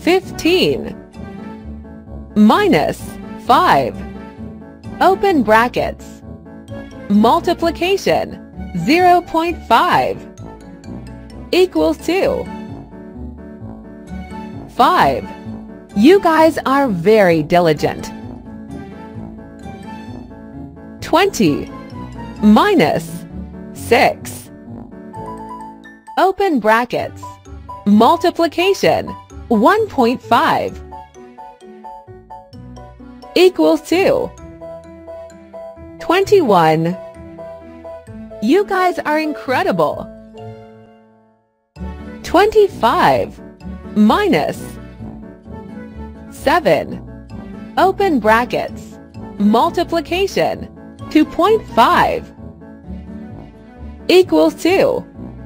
15 minus 5, open brackets, multiplication, 0.5 equals 2. 5. You guys are very diligent. 20 minus 6, open brackets, multiplication, 1.5 equals 2. 21. You guys are incredible. 25 minus 7, open brackets, multiplication, 2.5 equals 2.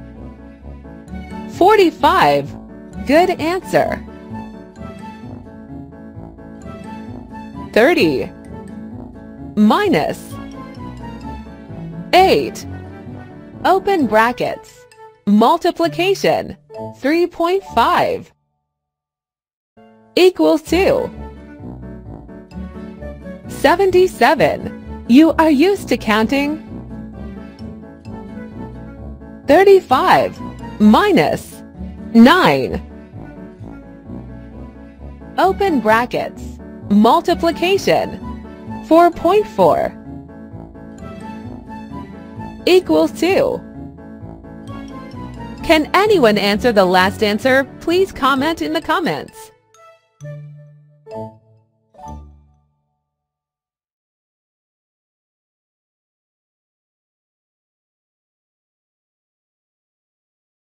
45. Good answer. 30 minus 8, open brackets, multiplication, 3.5 equals 2. 77. You are used to counting. 35 minus 9, open brackets, multiplication, 4.4 equals 2. Can anyone answer the last answer? Please comment in the comments.